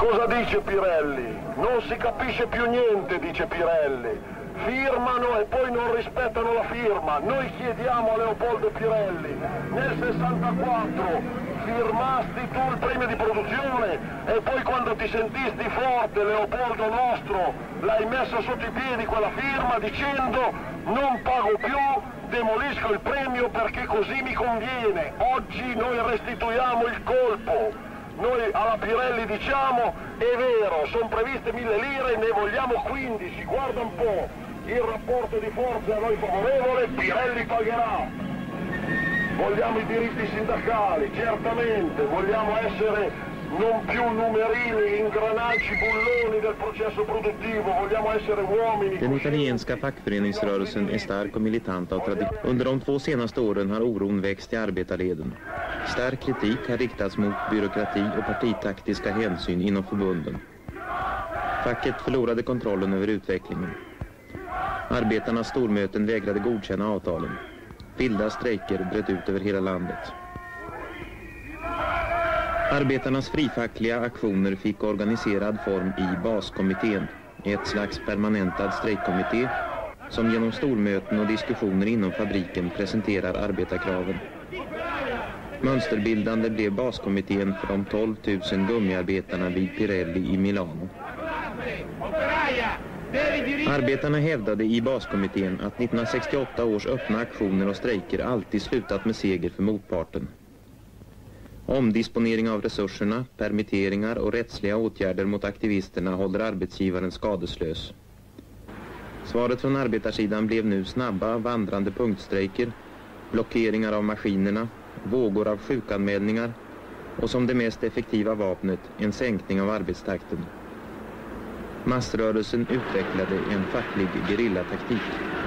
Cosa dice Pirelli? Non si capisce più niente, dice Pirelli. Firmano e poi non rispettano la firma. Noi chiediamo a Leopoldo Pirelli, nel 64 firmasti tu il premio di produzione e poi quando ti sentisti forte, Leopoldo nostro, l'hai messa sotto i piedi quella firma dicendo non pago più, demolisco il premio perché così mi conviene. Oggi noi restituiamo il colpo. Noi alla Pirelli diciamo, è vero, sono previste 1000 lire, ne vogliamo 15, guarda un po', il rapporto di forza a noi favorevole, Pirelli pagherà. Vogliamo i diritti sindacali, certamente, vogliamo essere non piu numerini, ingranaggi, bulloni del processo produttivo, vogliamo essere uomini. Den italienska fackföreningsrörelsen är stark och militant av tradition. Under de 2 senaste åren har oron växt i arbetarleden. Stark kritik har riktats mot byråkrati och partitaktiska hänsyn inom förbunden. Facket förlorade kontrollen över utvecklingen. Arbetarnas stormöten vägrade godkänna avtalen. Vilda strejker bröt ut över hela landet. Arbetarnas frifackliga aktioner fick organiserad form i baskommittén, ett slags permanentad strejkkommitté som genom stormöten och diskussioner inom fabriken presenterar arbetarkraven. Mönsterbildande blev baskommittén för de 12 000 gummiarbetarna vid Pirelli i Milano. Arbetarna hävdade i baskommittén att 1968 års öppna aktioner och strejker alltid slutat med seger för motparten. Omdisponering av resurserna, permitteringar och rättsliga åtgärder mot aktivisterna håller arbetsgivaren skadeslös. Svaret från arbetarsidan blev nu snabba, vandrande punktstrejker, blockeringar av maskinerna, vågor av sjukanmälningar och som det mest effektiva vapnet, en sänkning av arbetstakten. Massrörelsen utvecklade en facklig gerillataktik.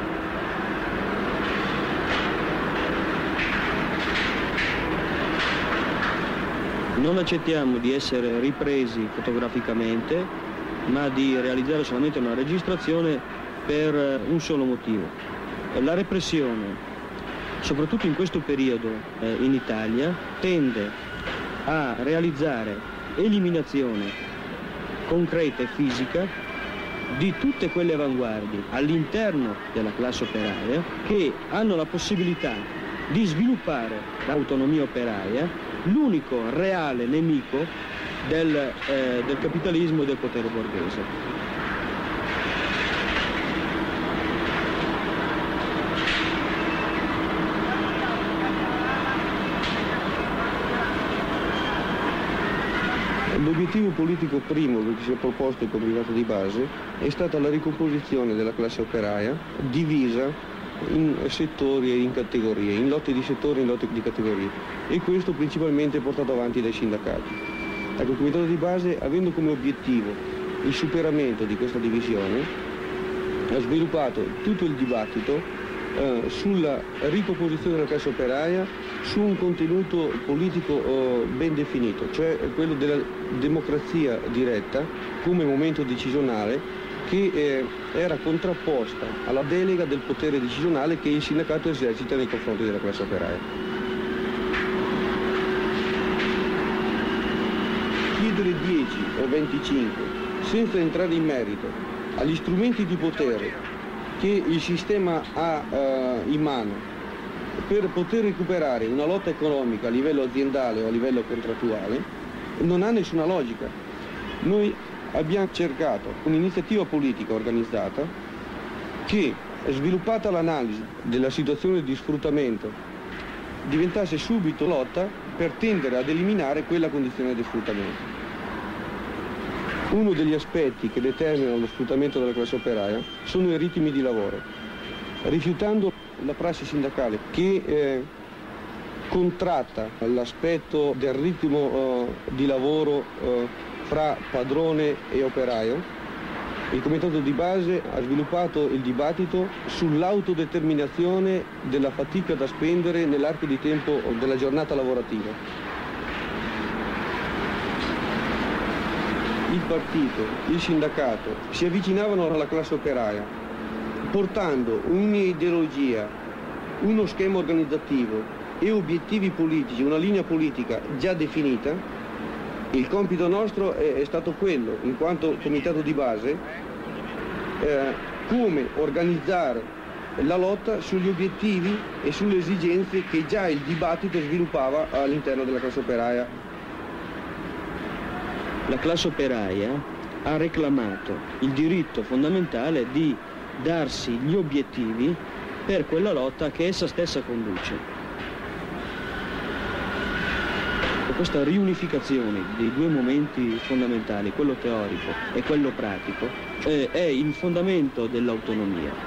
Non accettiamo di essere ripresi fotograficamente, ma di realizzare solamente una registrazione per un solo motivo. La repressione, soprattutto in questo periodo in Italia, tende a realizzare eliminazione concreta e fisica di tutte quelle avanguardie all'interno della classe operaia che hanno la possibilità di sviluppare l'autonomia operaia, l'unico reale nemico del capitalismo e del potere borghese. L'obiettivo politico primo che si è proposto il Comitato di base è stata la ricomposizione della classe operaia divisa in settori e in categorie, in lotti di settori e in lotti di categorie, e questo principalmente portato avanti dai sindacati. Ecco, il Comitato di base, avendo come obiettivo il superamento di questa divisione, ha sviluppato tutto il dibattito sulla ricomposizione della classe operaia su un contenuto politico ben definito, cioè quello della democrazia diretta come momento decisionale che era contrapposta alla delega del potere decisionale che il sindacato esercita nei confronti della classe operaia. Chiedere 10 o 25 senza entrare in merito agli strumenti di potere che il sistema ha in mano per poter recuperare una lotta economica a livello aziendale o a livello contrattuale non ha nessuna logica. Noi abbiamo cercato un'iniziativa politica organizzata che, sviluppata l'analisi della situazione di sfruttamento, diventasse subito lotta per tendere ad eliminare quella condizione di sfruttamento. Uno degli aspetti che determinano lo sfruttamento della classe operaia sono i ritmi di lavoro. Rifiutando la prassi sindacale che contratta l'aspetto del ritmo di lavoro fra padrone e operaio, il Comitato di base ha sviluppato il dibattito sull'autodeterminazione della fatica da spendere nell'arco di tempo della giornata lavorativa. Il partito, il sindacato si avvicinavano alla classe operaia portando un'ideologia, uno schema organizzativo e obiettivi politici, una linea politica già definita, Il compito nostro è stato quello, in quanto comitato di base, come organizzare la lotta sugli obiettivi e sulle esigenze che già il dibattito sviluppava all'interno della classe operaia. La classe operaia ha reclamato il diritto fondamentale di darsi gli obiettivi per quella lotta che essa stessa conduce. Questa riunificazione dei due momenti fondamentali, quello teorico e quello pratico, è il fondamento dell'autonomia.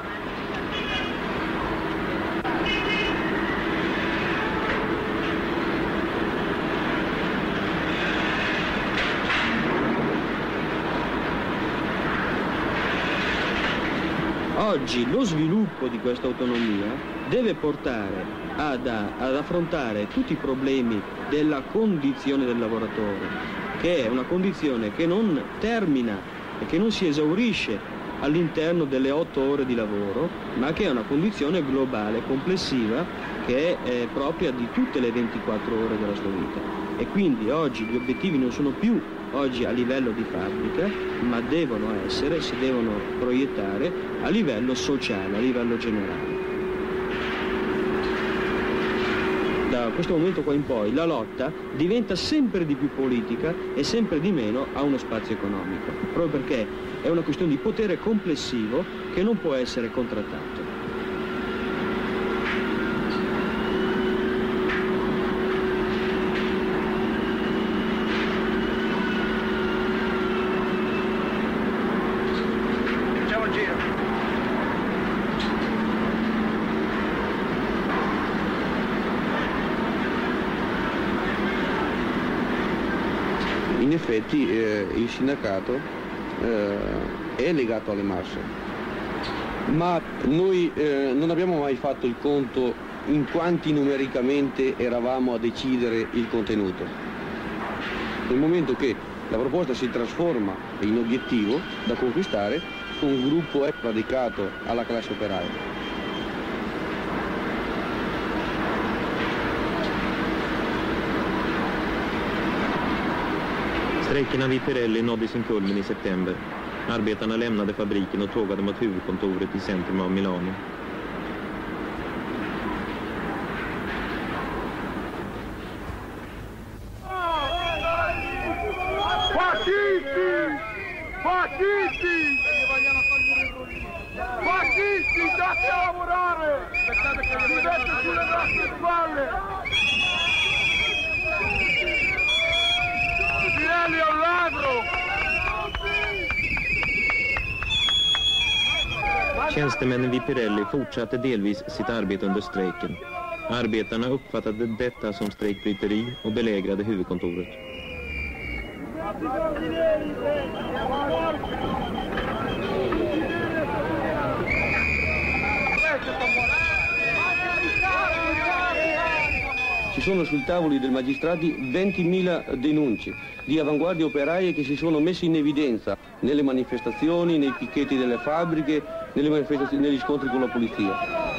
Oggi lo sviluppo di questa autonomia deve portare ad affrontare tutti i problemi della condizione del lavoratore, che è una condizione che non termina e che non si esaurisce all'interno delle 8 ore di lavoro, ma che è una condizione globale, complessiva, che è propria di tutte le 24 ore della sua vita. E quindi oggi gli obiettivi non sono più oggi a livello di fabbrica, ma devono essere, si devono proiettare a livello sociale, a livello generale. Da questo momento qua in poi la lotta diventa sempre di più politica e sempre di meno a uno spazio economico, proprio perché è una questione di potere complessivo che non può essere contrattato. In effetti il sindacato è legato alle masse, ma noi non abbiamo mai fatto il conto in quanti numericamente eravamo a decidere il contenuto. Nel momento che la proposta si trasforma in obiettivo da conquistare, un gruppo è radicato alla classe operaia. Strejkerna vid Pirelli nådde sin kulmen i september. Arbetarna lämnade fabriken och tågade mot huvudkontoret i centrum av Milano. Fascisti! Fascisti! Fascisti, date a lavorare! Si mette sulle nostre spalle! Pirelli è un ladro! Tjänstemännen vid Pirelli fortsatte delvis sitt arbete under strejken. Arbetarna uppfattade detta som strejkbryteri och belägrade huvudkontoret. Ci sono sui tavoli dei magistrati 20.000 denunce di avanguardie operaie che si sono messe in evidenza nelle manifestazioni, nei picchetti delle fabbriche, negli scontri con la polizia.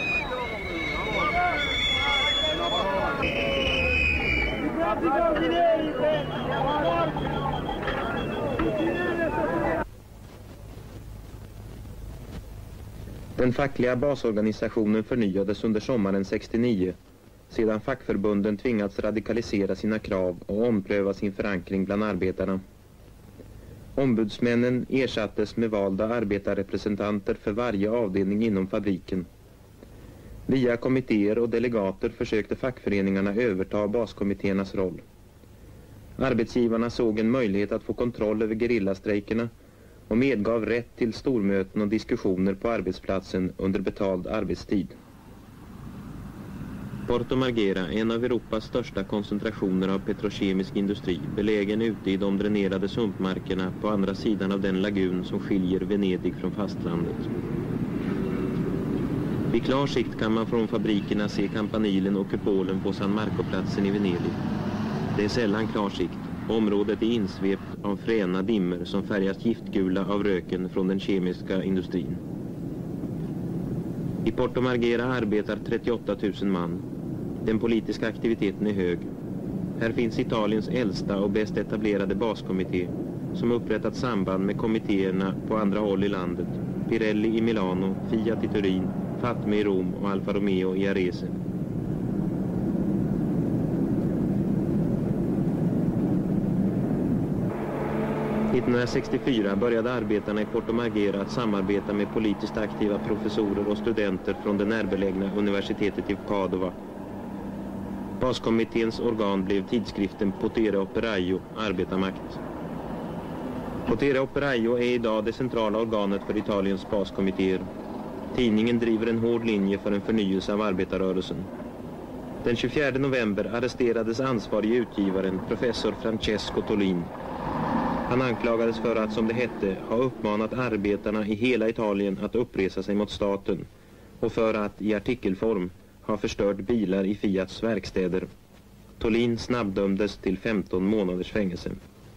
Den fackliga basorganisationen förnyades under sommaren 69, sedan fackförbunden tvingats radikalisera sina krav och ompröva sin förankring bland arbetarna. Ombudsmännen ersattes med valda arbetarrepresentanter för varje avdelning inom fabriken. Via kommittéer och delegater försökte fackföreningarna överta baskommittéernas roll. Arbetsgivarna såg en möjlighet att få kontroll över gerillastrejkerna och medgav rätt till stormöten och diskussioner på arbetsplatsen under betald arbetstid. Porto Marghera är en av Europas största koncentrationer av petrokemisk industri, belägen ute i de dränerade sumpmarkerna på andra sidan av den lagun som skiljer Venedig från fastlandet. Vid klar sikt kan man från fabrikerna se kampanilen och kupolen på San Marco-platsen i Venedig. Det är sällan klar sikt. Området är insvept av fräna dimmer som färgas giftgula av röken från den kemiska industrin. I Porto Marghera arbetar 38 000 man. Den politiska aktiviteten är hög. Här finns Italiens äldsta och bäst etablerade baskommitté som upprättat samband med kommittéerna på andra håll i landet. Pirelli i Milano, Fiat i Turin, Fatme i Rom och Alfa Romeo i Arese. År 1964 började arbetarna i Porto Marghera att samarbeta med politiskt aktiva professorer och studenter från det närbelägna universitetet i Padova. Baskommitténs organ blev tidskriften Potere Operaio, arbetarmakt. Potere Operaio är idag det centrala organet för Italiens baskommittéer. Tidningen driver en hård linje för en förnyelse av arbetarrörelsen. Den 24 november arresterades ansvarige utgivaren, professor Francesco Tolin. Han anklagades för att, som det hette, ha uppmanat arbetarna i hela Italien att uppresa sig mot staten och för att, i artikelform, ha förstört bilar i Fiats verkstäder. Tolin snabbdömdes till 15 månaders fängelse.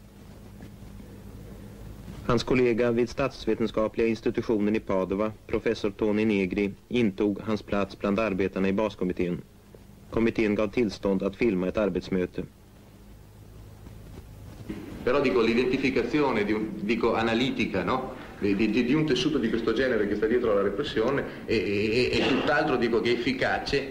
Hans kollega vid statsvetenskapliga institutionen i Padova, professor Tony Negri, intog hans plats bland arbetarna i baskommittén. Kommittén gav tillstånd att filma ett arbetsmöte. Però dico l'identificazione analitica, no? di un tessuto di questo genere che sta dietro alla repressione è tutt'altro che efficace,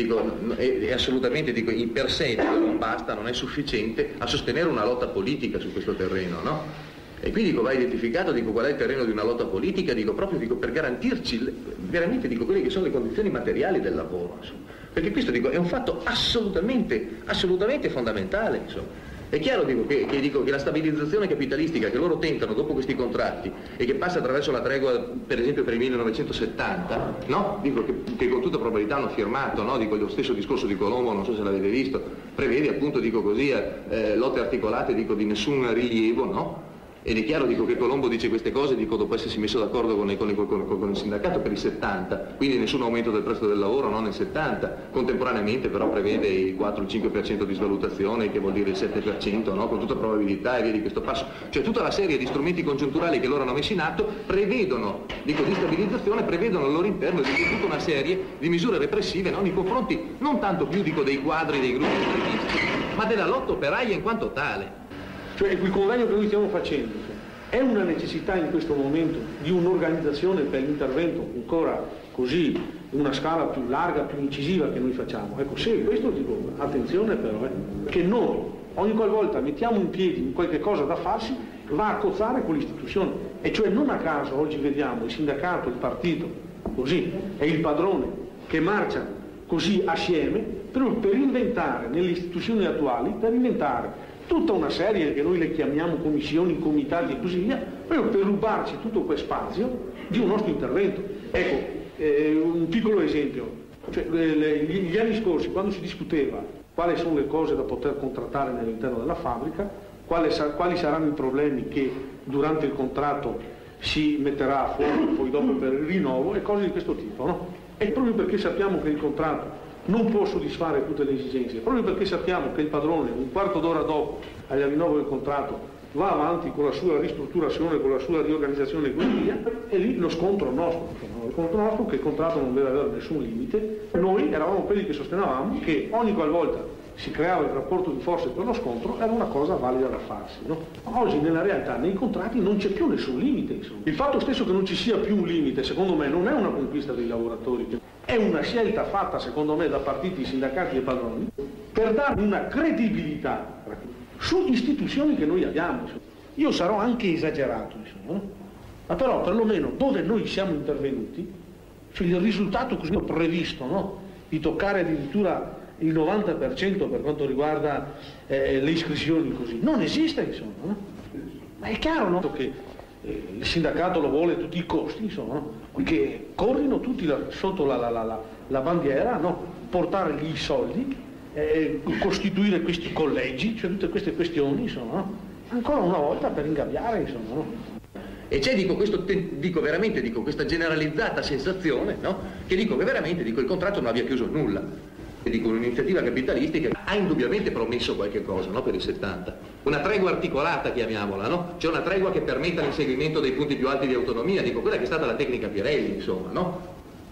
è assolutamente in per sé non basta, non è sufficiente a sostenere una lotta politica su questo terreno, no? E quindi va identificato qual è il terreno di una lotta politica, proprio per garantirci veramente quelle che sono le condizioni materiali del lavoro, insomma. Perché questo è un fatto assolutamente fondamentale, insomma. È chiaro che la stabilizzazione capitalistica che loro tentano dopo questi contratti e che passa attraverso la tregua, per esempio per il 1970, no? Che con tutta probabilità hanno firmato, no? Lo stesso discorso di Colombo, non so se l'avete visto, prevede appunto, lotte articolate, di nessun rilievo, no? Ed è chiaro che Colombo dice queste cose dopo essersi messo d'accordo con il sindacato per il 70, quindi nessun aumento del prezzo del lavoro, no, nel 70, contemporaneamente però prevede il 4-5% di svalutazione, che vuol dire il 7%, no, con tutta probabilità, e vedi questo passo. Cioè tutta la serie di strumenti congiunturali che loro hanno messo in atto prevedono, di stabilizzazione, prevedono al loro interno tutta una serie di misure repressive, no, nei confronti non tanto più dei quadri dei gruppi estremisti, ma della lotta operaia in quanto tale. Cioè il convegno che noi stiamo facendo è una necessità in questo momento di un'organizzazione per l'intervento ancora così, in una scala più larga, più incisiva che noi facciamo. Ecco, se questo attenzione però, che noi ogni qualvolta mettiamo in piedi qualche cosa da farsi, va a cozzare con l'istituzione. E cioè non a caso oggi vediamo il sindacato, il partito, così, e il padrone che marcia così assieme per inventare nelle istituzioni attuali, per inventare tutta una serie che noi le chiamiamo commissioni, comitati e così via, proprio per rubarci tutto quel spazio di un nostro intervento. Ecco, un piccolo esempio, cioè, gli anni scorsi quando si discuteva quali sono le cose da poter contrattare all'interno della fabbrica, quali saranno i problemi che durante il contratto si metterà a fuoco poi dopo per il rinnovo e cose di questo tipo, no? E proprio perché sappiamo che il contratto non può soddisfare tutte le esigenze, proprio perché sappiamo che il padrone un quarto d'ora dopo al rinnovo del contratto va avanti con la sua ristrutturazione, con la sua riorganizzazione e così via, e lì lo scontro nostro, che il contratto non deve avere nessun limite. Noi eravamo quelli che sostenevamo che ogni qualvolta si creava il rapporto di forze per lo scontro era una cosa valida da farsi, no? Oggi nella realtà nei contratti non c'è più nessun limite, insomma. Il fatto stesso che non ci sia più un limite secondo me non è una conquista dei lavoratori, è una scelta fatta secondo me da partiti, sindacati e padroni per dare una credibilità su istituzioni che noi abbiamo, insomma. Io sarò anche esagerato, insomma, no? Ma però perlomeno dove noi siamo intervenuti, cioè il risultato così previsto, no? Di toccare addirittura il 90% per quanto riguarda le iscrizioni così, non esiste, insomma, no? Ma è chiaro, no? Che il sindacato lo vuole a tutti i costi, insomma, no? Che corrino tutti sotto la bandiera, no? Portare i soldi, costituire questi collegi, cioè tutte queste questioni, insomma, no? Ancora una volta per ingabbiare, insomma, no? E c'è, veramente questa generalizzata sensazione, no? Che che veramente il contratto non abbia chiuso nulla. Un'iniziativa capitalistica ha indubbiamente promesso qualche cosa, no? Per il 70. Una tregua articolata, chiamiamola, no? Cioè una tregua che permetta l'inseguimento dei punti più alti di autonomia, quella che è stata la tecnica Pirelli, insomma, no?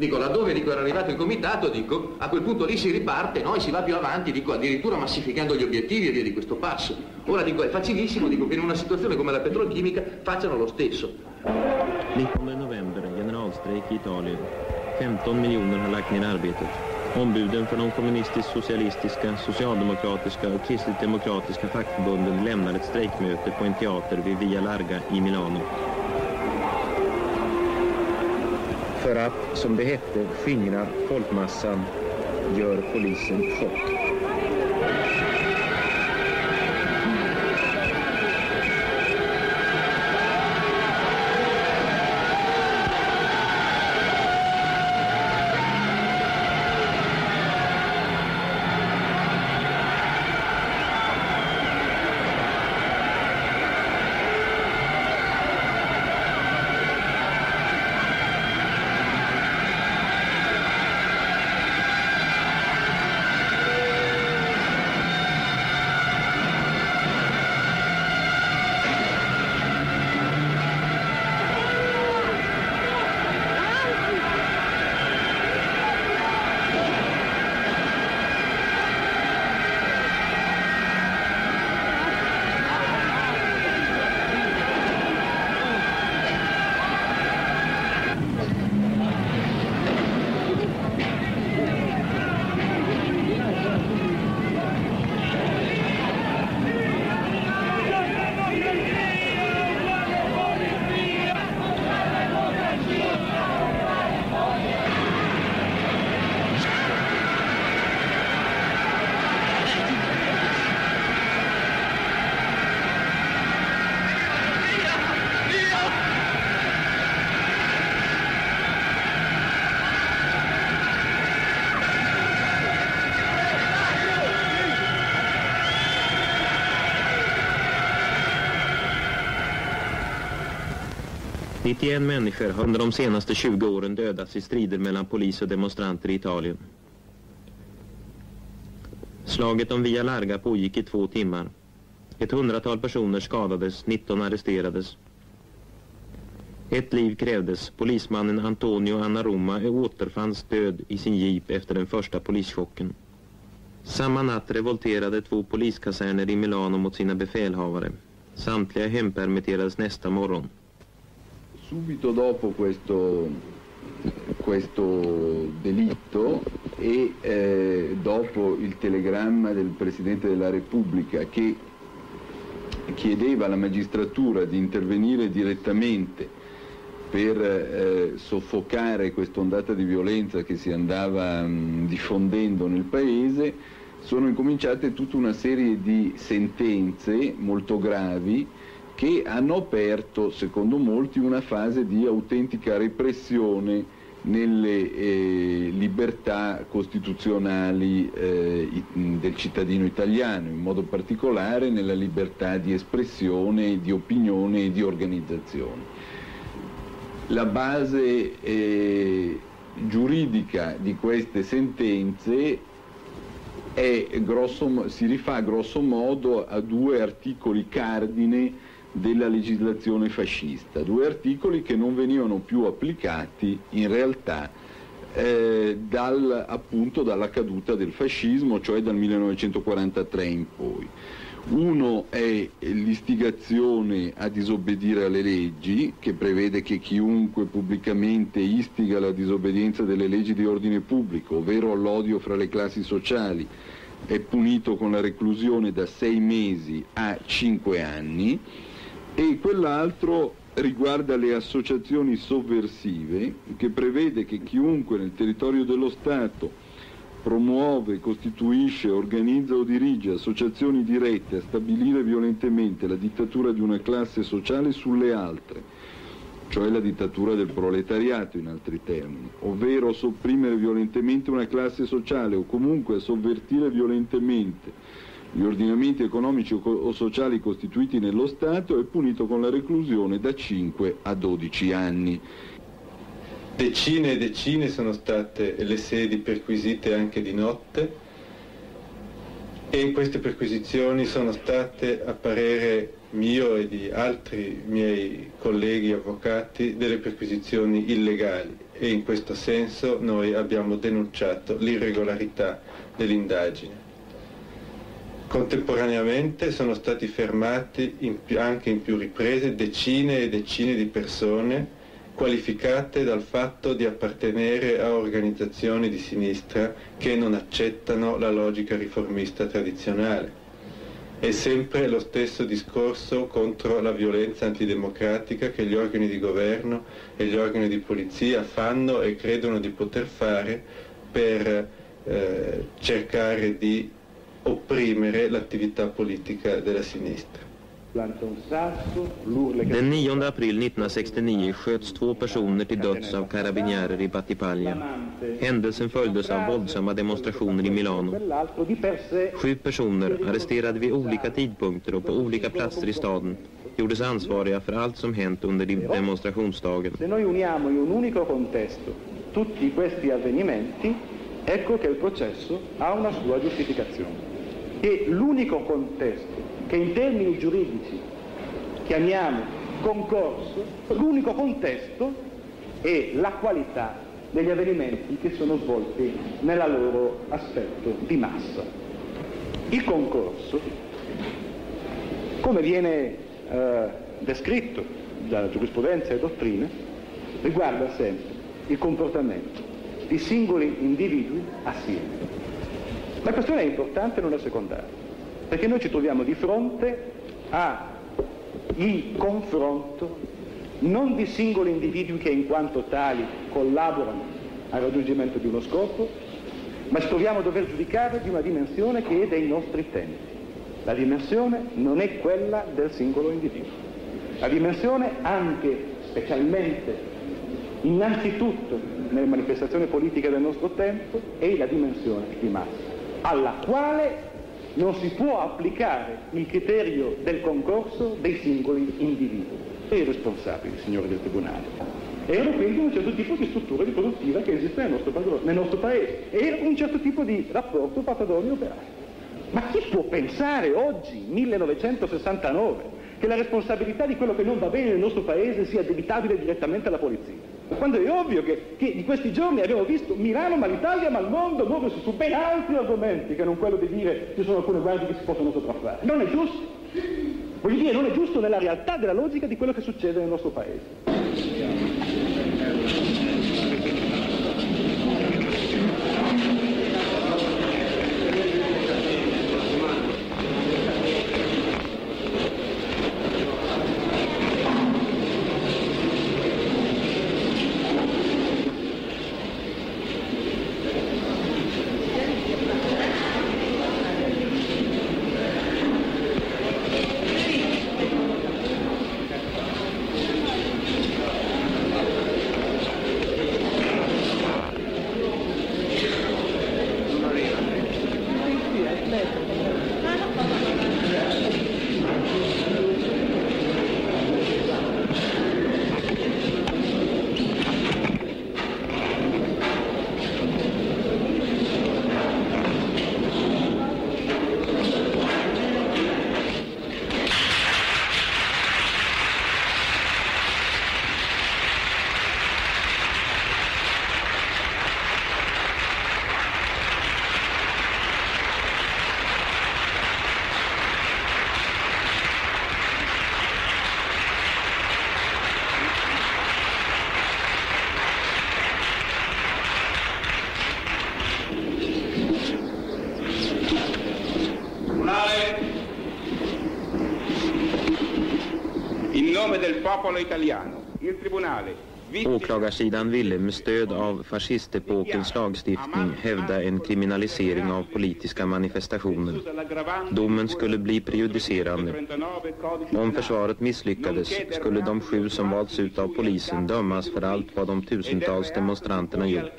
Dico, laddove era arrivato il comitato, dico, a quel punto lì si riparte, no? E si va più avanti, dico, addirittura massificando gli obiettivi e via di questo passo. Ora dico, è facilissimo, dico, che in una situazione come la petrolchimica facciano lo stesso. 19 november, generalstrejk i Italien. 15 miljoner har lagt ner arbetet. Ombuden för de kommunistisk-socialistiska, socialdemokratiska och kristligt-demokratiska fackförbunden lämnar ett strejkmöte på en teater vid Via Larga i Milano. För att, som det hette, skingra folkmassan gör polisen chock. ...91 människor har under de senaste 20 åren dödats i strider mellan polis och demonstranter i Italien. Slaget om Via Larga pågick i 2 timmar. Ett 100-tal personer skadades, 19 arresterades. Ett liv krävdes. Polismannen Antonio Annaroma återfanns död i sin jeep efter den första polischocken. Samma natt revolterade 2 poliskaserner i Milano mot sina befälhavare. Samtliga hempermitterades nästa morgon. Subito dopo questo delitto e dopo il telegramma del Presidente della Repubblica che chiedeva alla magistratura di intervenire direttamente per soffocare quest'ondata di violenza che si andava diffondendo nel paese, sono incominciate tutta una serie di sentenze molto gravi che hanno aperto, secondo molti, una fase di autentica repressione nelle libertà costituzionali del cittadino italiano, in modo particolare nella libertà di espressione, di opinione e di organizzazione. La base giuridica di queste sentenze si rifà grosso modo a 2 articoli cardine della legislazione fascista, 2 articoli che non venivano più applicati in realtà appunto dalla caduta del fascismo, cioè dal 1943 in poi. Uno è l'istigazione a disobbedire alle leggi, che prevede che chiunque pubblicamente istiga alla disobbedienza delle leggi di ordine pubblico, ovvero all'odio fra le classi sociali, è punito con la reclusione da 6 mesi a 5 anni, e quell'altro riguarda le associazioni sovversive, che prevede che chiunque nel territorio dello Stato promuove, costituisce, organizza o dirige associazioni dirette a stabilire violentemente la dittatura di una classe sociale sulle altre, cioè la dittatura del proletariato in altri termini, ovvero a sopprimere violentemente una classe sociale o comunque a sovvertire violentemente gli ordinamenti economici o sociali costituiti nello Stato, è punito con la reclusione da 5 a 12 anni. Decine e decine sono state le sedi perquisite anche di notte, e in queste perquisizioni sono state, a parere mio e di altri miei colleghi avvocati, delle perquisizioni illegali, e in questo senso noi abbiamo denunciato l'irregolarità dell'indagine. Contemporaneamente sono stati fermati anche in più riprese decine e decine di persone qualificate dal fatto di appartenere a organizzazioni di sinistra che non accettano la logica riformista tradizionale. È sempre lo stesso discorso contro la violenza antidemocratica che gli organi di governo e gli organi di polizia fanno e credono di poter fare per cercare di opprimere l'attività politica della sinistra. Den 9 april 1969 sköts 2 personer till döds av karabinjärer i Battipaglia. Händelsen följdes av våldsamma demonstrationer i Milano. 7 personer, arresterade vid olika tidpunkter och på olika platser i staden, gjordes ansvariga för allt som hänt under demonstrationsdagen. Se noi uniamo in un unico contesto tutti questi avvenimenti, ecco che il processo ha una sua giustificazione. E l'unico contesto che in termini giuridici chiamiamo concorso, l'unico contesto è la qualità degli avvenimenti che sono svolti nella loro aspetto di massa. Il concorso, come viene descritto da giurisprudenza e dottrine, riguarda sempre il comportamento di singoli individui assieme. La questione è importante, non è secondaria, perché noi ci troviamo di fronte al confronto non di singoli individui che in quanto tali collaborano al raggiungimento di uno scopo, ma ci troviamo a dover giudicare di una dimensione che è dei nostri tempi. La dimensione non è quella del singolo individuo. La dimensione anche, specialmente, innanzitutto nelle manifestazioni politiche del nostro tempo, è la dimensione di massa, alla quale non si può applicare il criterio del concorso dei singoli individui. E i responsabili, signori del Tribunale, erano quindi un certo tipo di struttura riproduttiva che esiste nel nostro paese, era un certo tipo di rapporto patadoni-operai. Ma chi può pensare oggi, 1969, che la responsabilità di quello che non va bene nel nostro paese sia addebitabile direttamente alla polizia? Quando è ovvio che di questi giorni abbiamo visto Milano, ma l'Italia, ma il mondo muoversi su ben altri argomenti che non quello di dire ci sono alcune guardie che si possono sopraffare. Non è giusto. Voglio dire, non è giusto nella realtà della logica di quello che succede nel nostro paese. Il Tribunale. Åklagarsidan ville med stöd av fascistepokens lagstiftning hävda en kriminalisering av politiska manifestationer. Domen skulle bli prejudicerande. Om försvaret misslyckades skulle de 7 som valts ut av polisen dömas för allt vad de tusentals demonstranterna gjort.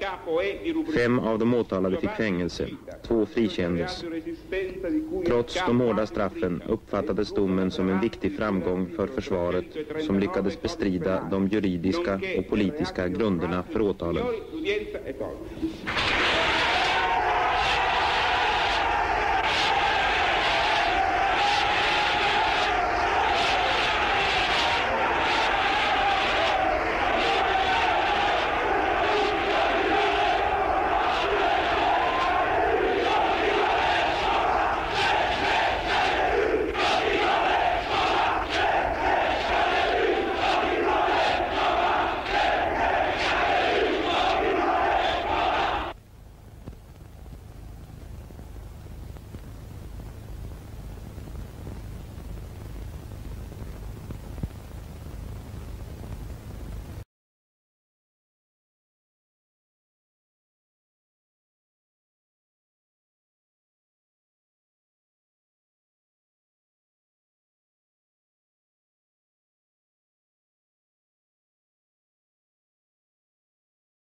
5 av de åtalade fick fängelse, 2 frikändes. Trots de hårda straffen uppfattades domen som en viktig framgång för försvaret som lyckades bestrida de juridiska och politiska grunderna för åtalen.